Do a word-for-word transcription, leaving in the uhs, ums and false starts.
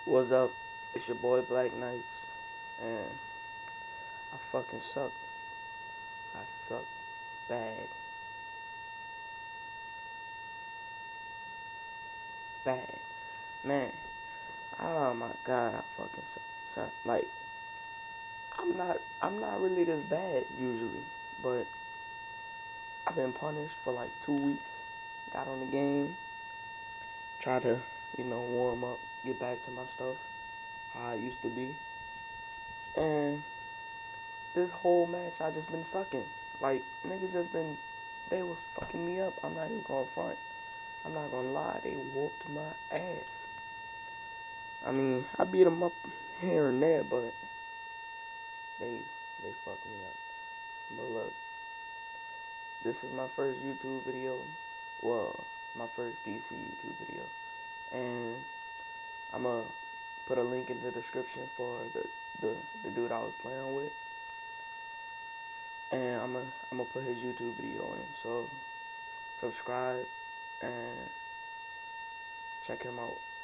What's up? It's your boy Black Nightz, and I fucking suck. I suck bad. Bad. Man, oh my god, I fucking suck. suck. Like, I'm not, I'm not really this bad usually, but I've been punished for like two weeks. Got on the game, try to, you know, warm up, get back to my stuff, how I used to be. And this whole match, I just been sucking. Like, niggas just been, they was fucking me up. I'm not even gonna front. I'm not gonna lie, they whooped my ass. I mean, I beat them up here and there, but they, they fucked me up. But look, this is my first YouTube video. Well, my first D C YouTube video. And I'm gonna put a link in the description for the, the, the dude I was playing with. And I'm gonna I'm gonna put his YouTube video in. So subscribe and check him out.